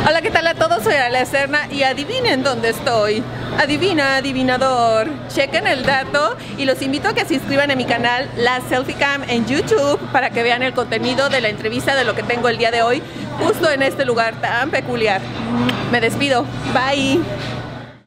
Hola, ¿qué tal a todos? Soy Ale Serna y adivinen dónde estoy. Adivina, adivinador. Chequen el dato y los invito a que se inscriban en mi canal La Selfie Cam en YouTube para que vean el contenido de la entrevista de lo que tengo el día de hoy justo en este lugar tan peculiar. Me despido. Bye.